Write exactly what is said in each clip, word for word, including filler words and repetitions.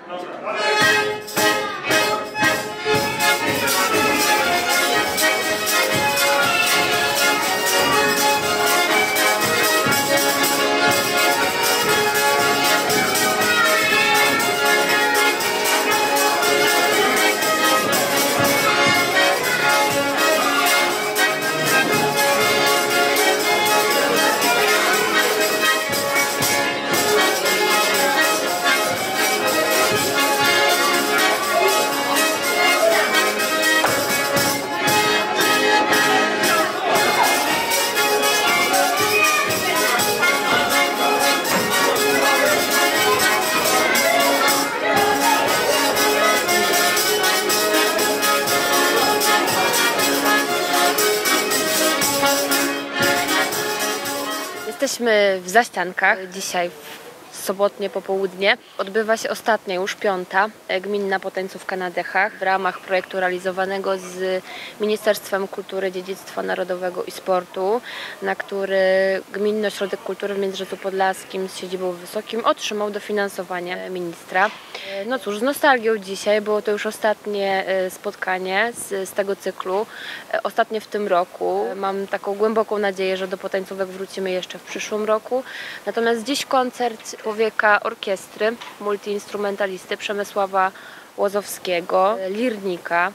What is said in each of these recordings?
Jesteśmy w Zaściankach. Dzisiaj w sobotnie popołudnie odbywa się ostatnia, już piąta, gminna potańcówka na dechach w ramach projektu realizowanego z Ministerstwem Kultury, Dziedzictwa Narodowego i Sportu, na który Gminny Ośrodek Kultury w Międzyrzeczu Podlaskim z siedzibą w Wysokim otrzymał dofinansowanie ministra. No cóż, z nostalgią dzisiaj, było to już ostatnie spotkanie z, z tego cyklu, ostatnie w tym roku. Mam taką głęboką nadzieję, że do potańcówek wrócimy jeszcze w przyszłym roku. Natomiast dziś koncert człowieka orkiestry, multiinstrumentalisty Przemysława Łozowskiego, lirnika,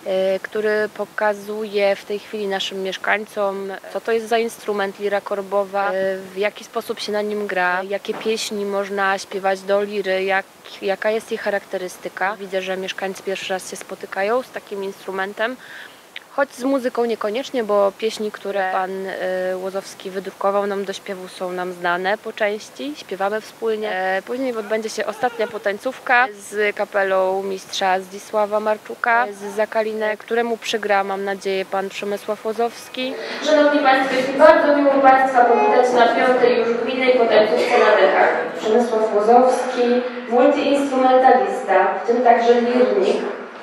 który pokazuje w tej chwili naszym mieszkańcom, co to jest za instrument lira korbowa, w jaki sposób się na nim gra, jakie pieśni można śpiewać do liry, jak, jaka jest jej charakterystyka. Widzę, że mieszkańcy pierwszy raz się spotykają z takim instrumentem, choć z muzyką niekoniecznie, bo pieśni, które pan Łozowski wydrukował nam do śpiewu, są nam znane po części, śpiewamy wspólnie. Później odbędzie się ostatnia potańcówka z kapelą mistrza Zdzisława Marczuka z Zakalinek, któremu przygra, mam nadzieję, pan Przemysław Łozowski. Szanowni Państwo, jest mi bardzo miło Państwa powitać na piątej już gminnej potańcówce na dechach. Przemysław Łozowski, multiinstrumentalista, w tym także lirnik,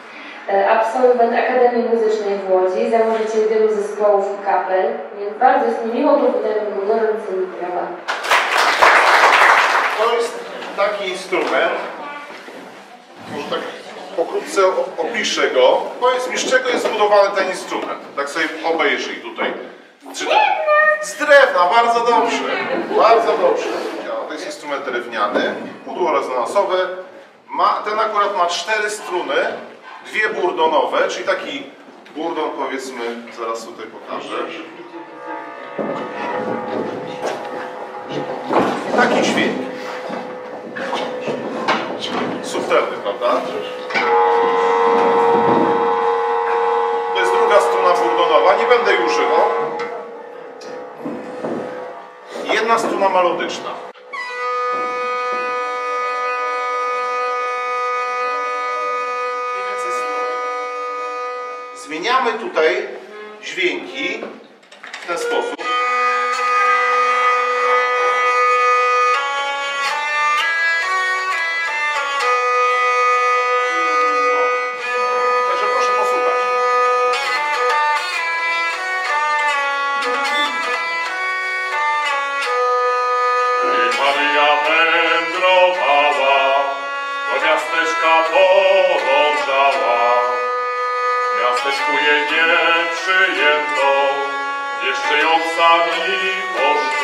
absolwent Akademii Muzycznej w Łodzi, założyciel wielu zespołów i kapel, więc bardzo jest mi miło powitać go gorącymi brawami. To jest taki instrument, może tak pokrótce opiszę go. Powiedz mi, z czego jest zbudowany ten instrument? Tak sobie obejrzyj tutaj. Czy to... Z drewna, bardzo dobrze. Bardzo dobrze. To jest instrument drewniany, pudło rezonansowe. Ma, ten akurat ma cztery struny. Dwie burdonowe, czyli taki burdon, powiedzmy, zaraz tutaj pokażę. Taki dźwięk. Subtelny, prawda? To jest druga struna burdonowa, nie będę jej używał. Jedna struna melodyczna. Zmieniamy tutaj dźwięki w ten sposób. Także proszę posłuchać. Maryja wędrowała, do miasteczka podążała. W miasteczku jej nie przyjęto, jeszcze ją sami poszli.